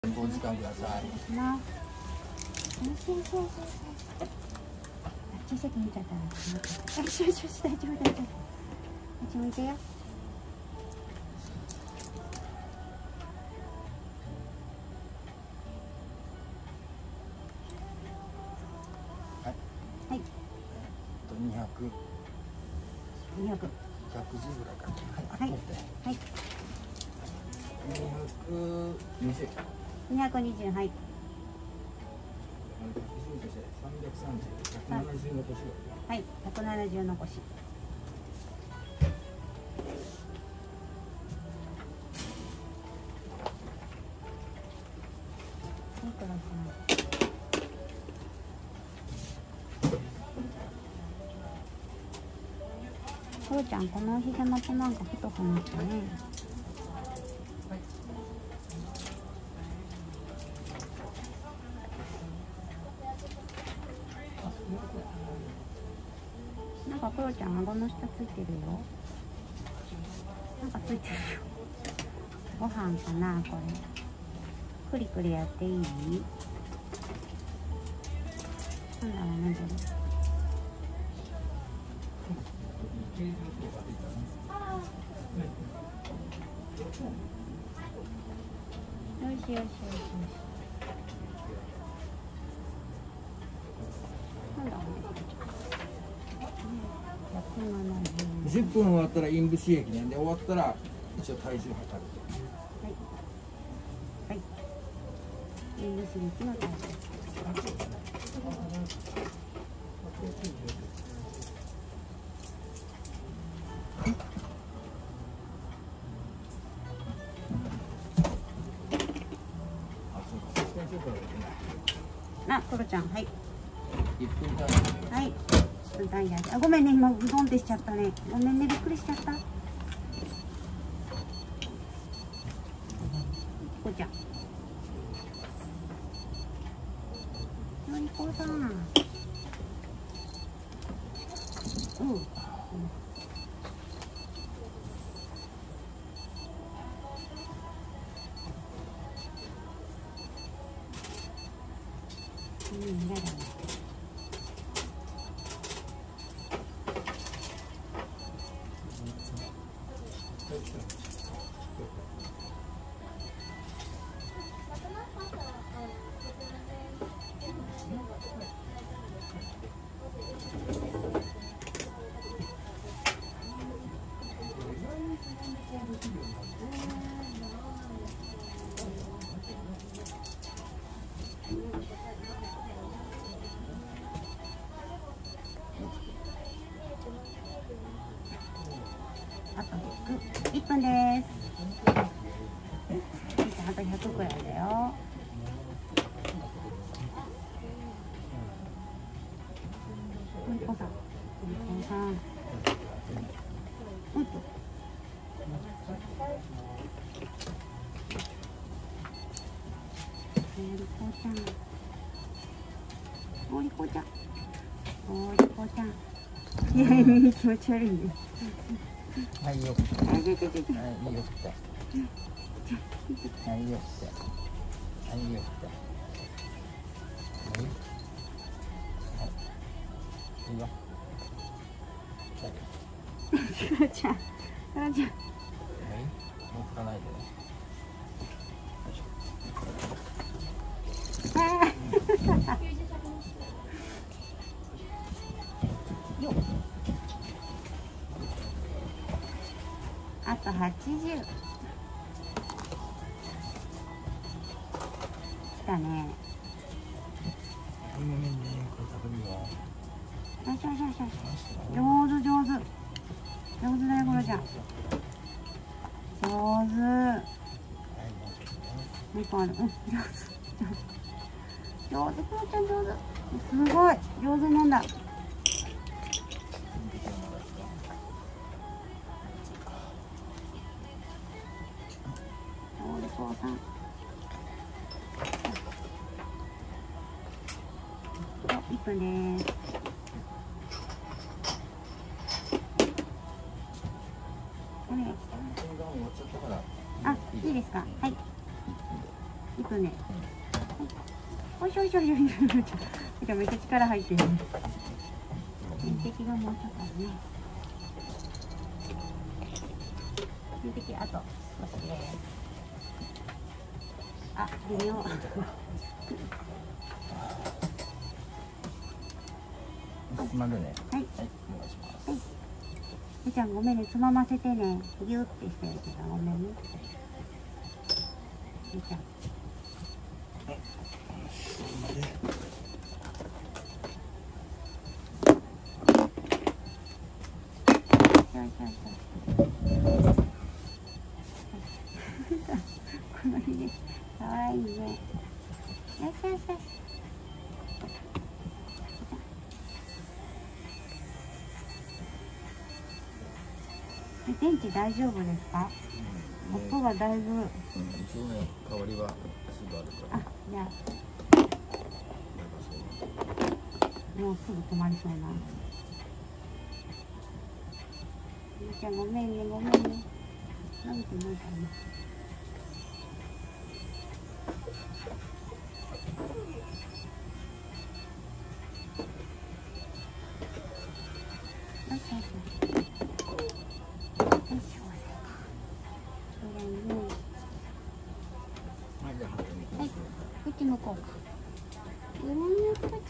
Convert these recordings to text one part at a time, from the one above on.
お時間ください。 小さく見ちゃったんですね。大丈夫、大丈夫、大丈夫。こっち向いてよ。 はい。 はい。 200。 200。 110ぐらいかな。 はい。はい。 220。 220、はい。 330、170の腰。 はい、170の腰。クロちゃん、このお膝元なんか太くなったね。なんかクロちゃん、顎の下ついてるよ。なんかついてるよ。ご飯かな、これ。クリクリやっていい？なんだろうね、これ。よしよしよしよし。なんだろうね。 10分終わったら陰部刺激ね。で終わったら一応体重測る。 はい。はい。陰部刺激の体重。あ、クロちゃん、はい。 1分単位。 はい。1分単位で。あ、ごめんね、今、うどんってしちゃったね。ごめんね、びっくりしちゃった。クロちゃん。のりこさん。うん。嫌だね。あと1分です。あと100くらいだよ。のりこさん。うんと。のりこちゃん。のりこちゃん。のりこちゃん。気持ち悪いね。 はい、よくて。はい、よくて。はい、よくて。はい、よくて。はい、よくて。はい。いいよ。 クロちゃん。クロちゃん。 はい。もう拭かないでね。 よっ。あと80。来たね。よしよしよしよし。上手上手。上手だよ、クロちゃん。上手。猫ある。うん、上手。上手、クロちゃん上手。すごい。上手なんだ。お利口さん。1分です。お願いします。あ、いいですか。はい。1 くね。おいしょおいしょおいしょおいしょ。めっちゃ力入ってるね。水滴がもうちょっとあるね。水滴あと少しです。あ、微妙。 までね。 はい。 はい、お願いします。 はい。みちゃんごめんね、つまませてね。ギュってしてるけどごめんね。みちゃん。このひげかわいいね。よしよしよし。電池大丈夫ですか？音がだいぶ。 一応ね、代わりはすぐあるから。 あ、じゃあ。もうすぐ止まりそうな。みーちゃんごめんね、ごめんね。伸びてないかな。よしよしよし。はい、こっち向こうか。ゆるゆっこちゃん。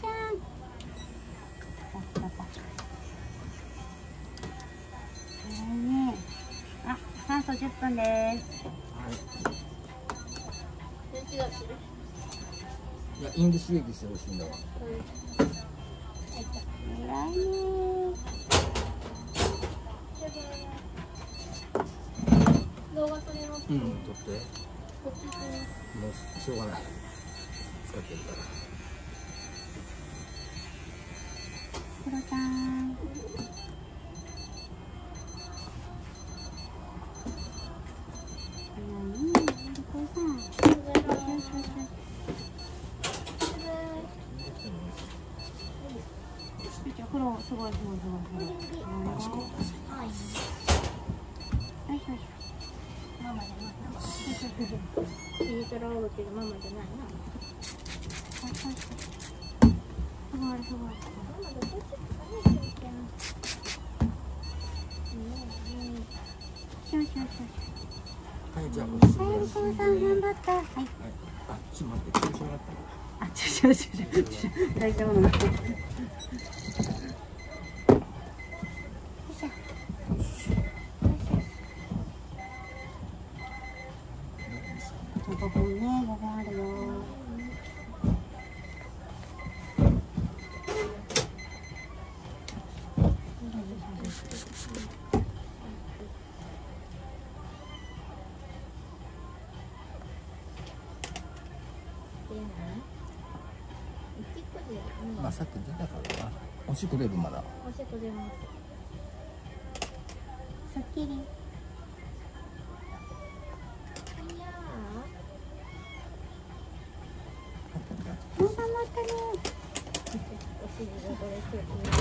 ね。あ、酸素10分です。 いや、インド刺激してほしいんだわ。 偉いね。 動画撮ります。 撮って。もうしょうがない。使ってるから。 クロちゃん。黒すごいすごいすごいすごい。 ママじゃないな。ピリ辛おるけどママじゃないな。 すごいすごい。 ママどこ行ってたね。 はい、じゃあ、 はい、お父さん頑張った。はい。 あ、ちょっと待って、調子上がった。 あ、大丈夫なの。5分ね、5分あるよ。 まあ、さっき出たからな。おしっこ出るまだ。 おしっこ出ます。 すっきり。頑張ったね。 お尻がこれて。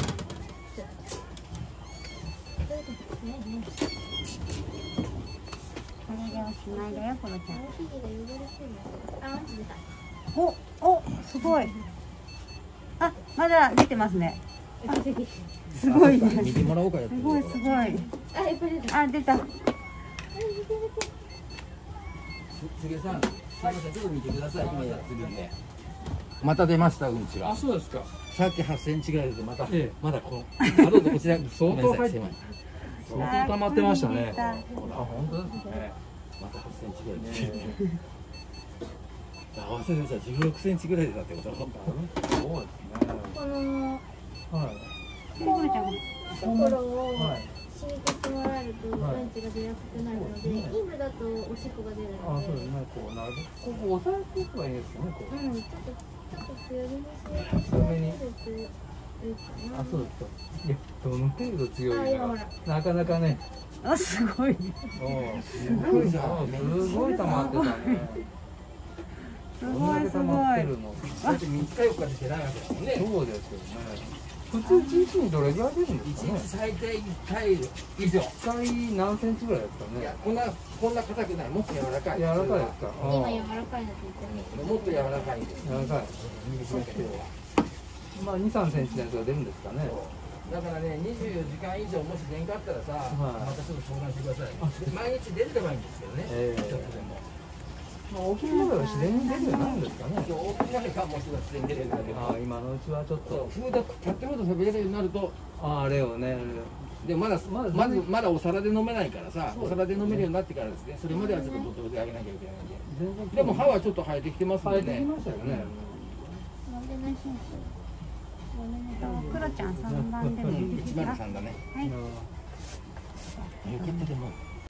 これでおしまいだよ、コロちゃん。 お尻が汚れてる。あ、マジ出た。 お、すごい。あ、まだ出てますね。すごいね。 見てもらおうかよ。 すごいすごい。 あ、いっぱい出た。 あ、出た。 すげさん、すみません、ちょっと見てください。今やってるんで。また出ました、うんちが。 あ、そうですか。 さっき8センチぐらい出て、また、 ええまだこの。あ、どうぞ、こちら、 相当入って狭い。 相当溜まってましたね。 ほら、本当ですね。また8センチぐらい出て。合わせてさ、16センチぐらい出たってこと。 そうですね。 このはい。 コロちゃん。 ところをはい。 染みてもらえるとうんちが出やすくなるので、インドだとおしっこが出るあ、 ので、 そうですね。こうなる。ここ押さえていけばいいですよね。こう。 ちょっと強めにして強めに。 やるといいかな。 あ、そうですか。いや、どの程度強いかあ、今ほら。 なかなかね。 あ、すごい。 すごいじゃん。すごい溜まってたね。 すごいすごい。 こんだけ溜まってるの。 だって3日4日で出ないわけですもんね。 そうですよね。 普通1日にどれぐらい出るんですかね。 1日最低1回以上。 1回何センチぐらいですかいやね。 こんな硬くない、もっと柔らかい。 柔らかいですか。 今柔らかいのついてる。 もっと柔らかいんです。 柔らかい。まあ2、3センチのやつが出るんですかね。 だからね、24時間以上もし出んかったらさ、 はいまたちょっと相談してください。毎日出ればいいんですけどね。ちょっとでも。 まあ大きいものが自然に出るようになるんですかね。 今日大きなかもしれない自然に出るんだけど。 ああ、今のうちはちょっと。 フード立ってると食べれるようになると、 あれをね。 でもまだお皿で飲めないからさ、お皿で飲めるようになってからですね。それまではちょっとボトルであげなきゃいけないんで。でも歯はちょっと生えてきてますんでね。 生えてきましたよね。 なんでないしんクロちゃん3番でもいいですか。 103だね。 はい。 よかったでも。